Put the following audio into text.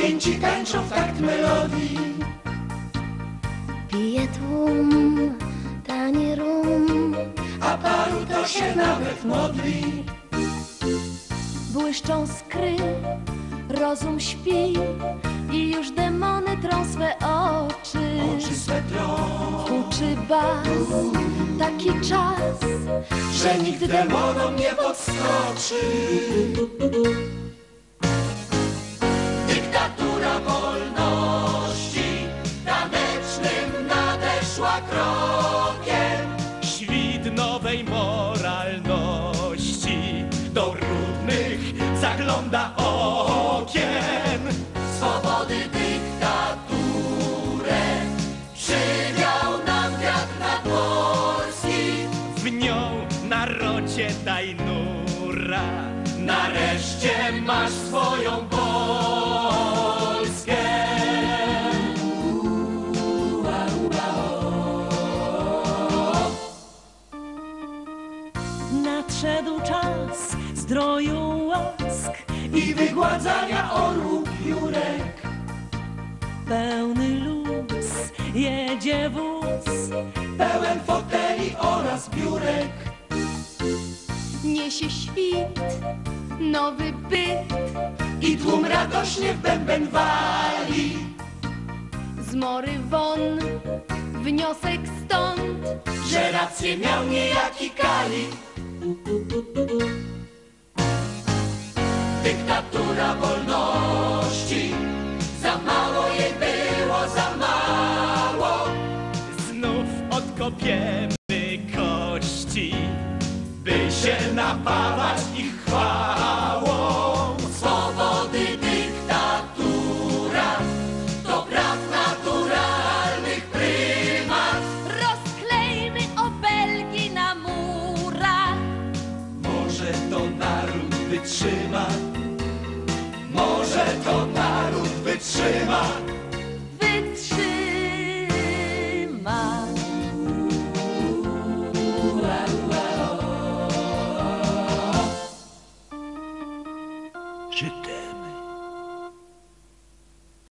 Święci tańczą w takt melodii. Pije tłum, tani rum, a paru to się nawet modli. Błyszczą skry, rozum śpi i już demony trą swe oczy. Oczy swe trą. Huczy bas, taki czas, że nikt demonom nie podskoczy. Dyktatura wolności tanecznym nadeszła krokiem. Świt nowej moralności do brudnych zagląda okiem. Swobody dyktaturę przywiał nam wiatr nad Polski. W nią narodzie daj nura, Nareszcie masz swoją Polskę. Nadszedł czas zdroju łask I wygładzania orłów piórek. pełny luz, jedzie wóz. Pełen foteli oraz biurek. niesie świt, nowy byt. I tłum radośnie w bęben wali. Zmory won, wniosek stąd, Że rację miał niejaki Kali. Dyktatura wolności, za mało jej było, za mało. znów odkopiemy kości, by się napawać ich chwałą. Swobody dyktatura to praw naturalnych prymat. rozklejmy obelgi na murach. Może to naród wytrzyma, może to naród wytrzyma.